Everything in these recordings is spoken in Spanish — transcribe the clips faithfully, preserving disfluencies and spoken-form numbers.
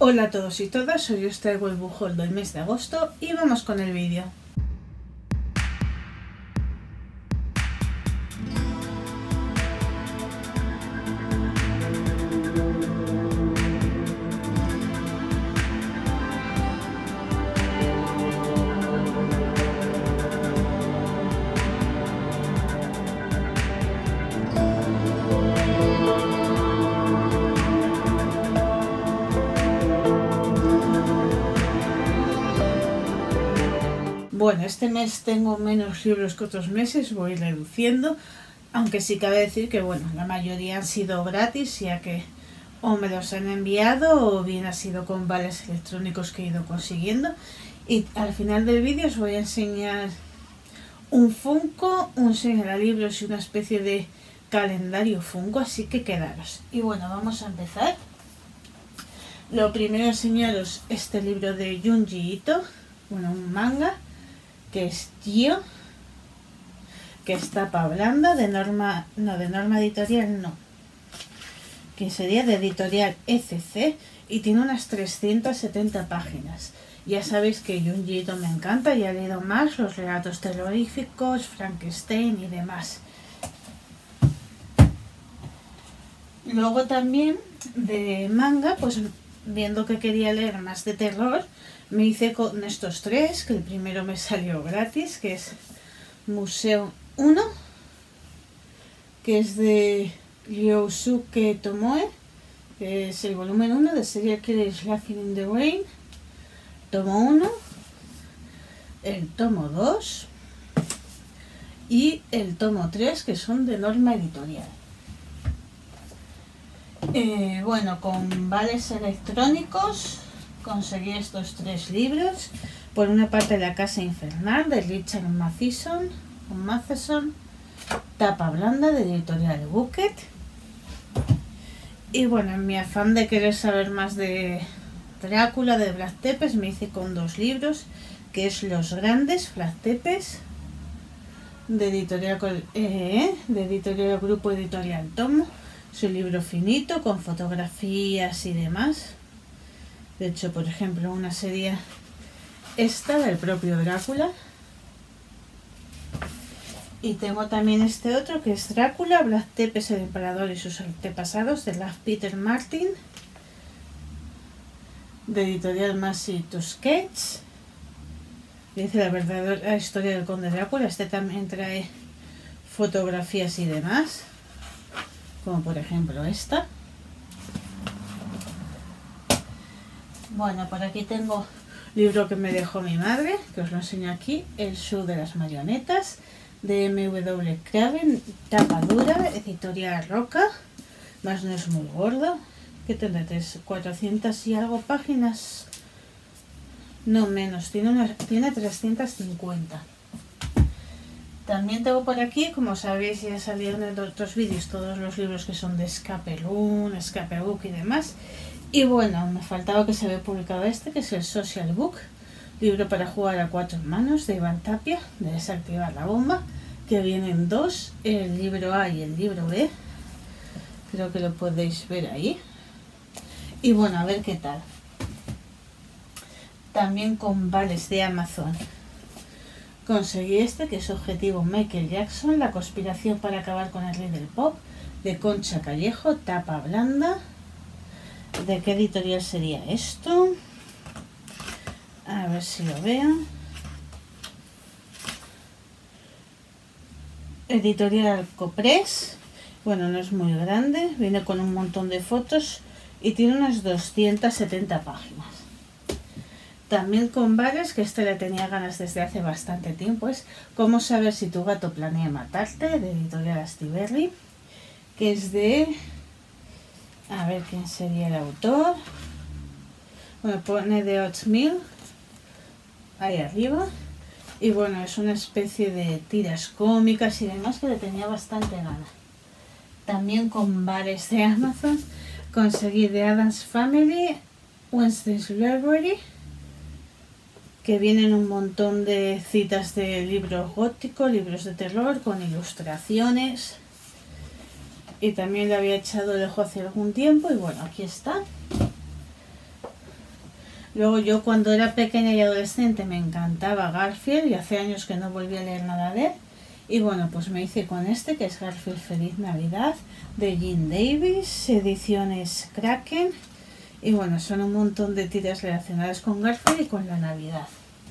Hola a todos y todas, hoy os traigo el book haul del mes de agosto y vamos con el vídeo. Bueno, este mes tengo menos libros que otros meses, voy reduciendo, aunque sí cabe decir que bueno, la mayoría han sido gratis, ya que o me los han enviado o bien ha sido con vales electrónicos que he ido consiguiendo. Y al final del vídeo os voy a enseñar un Funko, un señalabros y una especie de calendario Funko, así que quedaros. Y bueno, vamos a empezar. Lo primero enseñaros este libro de Junji Ito, bueno, un manga, que es Gyo, que es tapa blanda, de norma, no, de norma editorial no, que sería de editorial E C C y tiene unas trescientas setenta páginas. Ya sabéis que Junji Ito me encanta, ya he leído más, los relatos terroríficos, Frankenstein y demás. Luego también de manga, pues viendo que quería leer más de terror, me hice con estos tres, que el primero me salió gratis, que es Museo uno, que es de Ryosuke Tomoe, que es el volumen uno de Serial Killers Laughing in the Rain, tomo uno, el tomo dos y el tomo tres, que son de norma editorial. Eh, bueno, con vales electrónicos conseguí estos tres libros. Por una parte, La Casa Infernal de Richard Matheson, Matheson, tapa blanda de editorial Bucket. Y bueno, en mi afán de querer saber más de Drácula de Vlad Tepes, me hice con dos libros, que es Los Grandes, Vlad Tepes, de editorial, eh, de editorial Grupo Editorial Tomo. Es un libro finito con fotografías y demás. De hecho, por ejemplo, una sería esta del propio Drácula. Y tengo también este otro que es Drácula, Vlad Tepes, el emperador y sus antepasados, de la Peter Martin, de editorial Massey Tusquets. Dice la verdadera historia del conde Drácula. Este también trae fotografías y demás, como por ejemplo esta. Bueno, por aquí tengo libro que me dejó mi madre, que os lo enseño aquí, El show de las marionetas, de M W Craven, tapa dura, editorial Roca, más no es muy gordo, que tendrá cuatrocientas y algo páginas, no menos, tiene, una, tiene trescientas cincuenta. También tengo por aquí, como sabéis, ya salieron en otros vídeos todos los libros que son de Scapelun, Scapebook y demás. Y bueno, me faltaba que se había publicado este, que es el Social Book, libro para jugar a cuatro manos, de Iván Tapia, de Desactivar la bomba, que vienen dos, el libro A y el libro B. Creo que lo podéis ver ahí. Y bueno, a ver qué tal. También con vales de Amazon conseguí este, que es Objetivo Michael Jackson, la conspiración para acabar con el rey del pop, de Concha Callejo, tapa blanda. ¿De qué editorial sería esto? A ver si lo veo. Editorial Copress. Bueno, no es muy grande, viene con un montón de fotos y tiene unas doscientas setenta páginas. También con vales, que este le tenía ganas desde hace bastante tiempo, es Cómo saber si tu gato planea matarte, de editorial Astiberri, que es de... a ver quién sería el autor. Bueno, pone de ocho mil ahí arriba. Y bueno, es una especie de tiras cómicas y demás que le tenía bastante ganas. También con vales de Amazon conseguí de Addams Family, Wednesday's Library, que vienen un montón de citas de libros góticos, libros de terror con ilustraciones. Y también le había echado el ojo hace algún tiempo y bueno, aquí está. Luego yo cuando era pequeña y adolescente me encantaba Garfield y hace años que no volví a leer nada de él. Y bueno, pues me hice con este que es Garfield Feliz Navidad de Jim Davis, ediciones Kraken. Y bueno, son un montón de tiras relacionadas con Garfield y con la Navidad.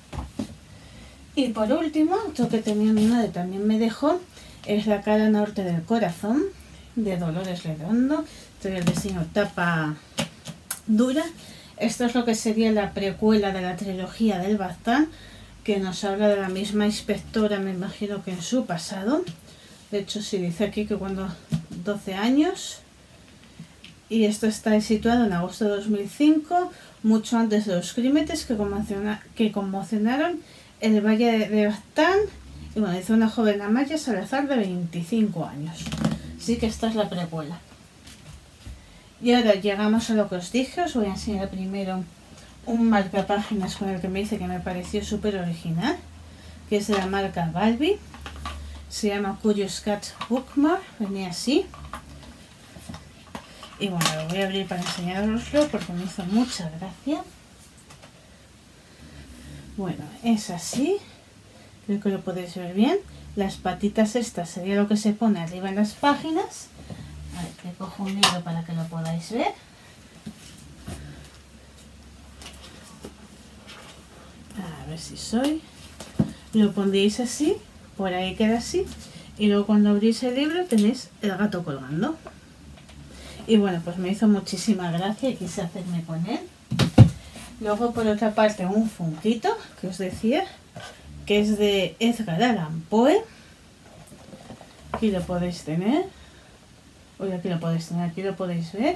Y por último, otro que tenía mi madre también me dejó, es La cara norte del corazón de Dolores Redondo. Trae el diseño tapa dura. Esto es lo que sería la precuela de la trilogía del Baztán, que nos habla de la misma inspectora, me imagino que en su pasado. De hecho, sí dice aquí que cuando doce años. Y esto está situado en agosto de dos mil cinco, mucho antes de los crímenes que, conmociona, que conmocionaron el valle de Baztán. Y bueno, dice una joven Amaya Salazar de veinticinco años. Así que esta es la precuela. Y ahora llegamos a lo que os dije. Os voy a enseñar primero un marcapáginas con el que me dice que me pareció súper original, que es de la marca Balbi. Se llama Curious Cat Bookmark. Venía así. Y bueno, lo voy a abrir para enseñaroslo porque me hizo mucha gracia. Bueno, es así. Creo que lo podéis ver bien. Las patitas estas sería lo que se pone arriba en las páginas. A ver, que cojo un libro para que lo podáis ver. A ver si soy. Lo pondréis así, por ahí queda así. Y luego cuando abrís el libro tenéis el gato colgando. Y bueno, pues me hizo muchísima gracia y quise hacerme con él. Luego por otra parte un funquito que os decía, que es de Edgar Allan Poe. Aquí lo podéis tener. Hoy aquí lo podéis tener, aquí lo podéis ver.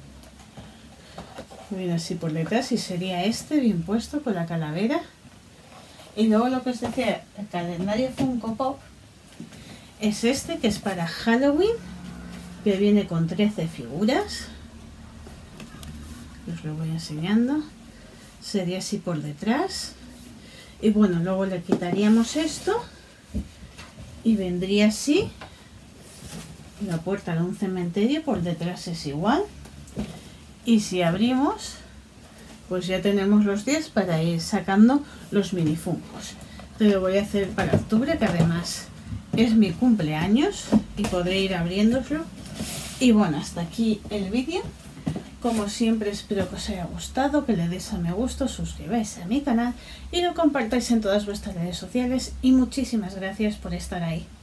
Viene así por detrás y sería este bien puesto con la calavera. Y luego lo que os decía, el calendario Funko Pop es este que es para Halloween, que viene con trece figuras. Os lo voy enseñando. Sería así por detrás. Y bueno, luego le quitaríamos esto y vendría así. La puerta de un cementerio por detrás es igual. Y si abrimos, pues ya tenemos los diez para ir sacando los minifuncos. Te lo voy a hacer para octubre, que además es mi cumpleaños y podré ir abriéndoslo. Y bueno, hasta aquí el vídeo. Como siempre, espero que os haya gustado, que le deis a me gusta, suscribáis a mi canal y lo compartáis en todas vuestras redes sociales. Y muchísimas gracias por estar ahí.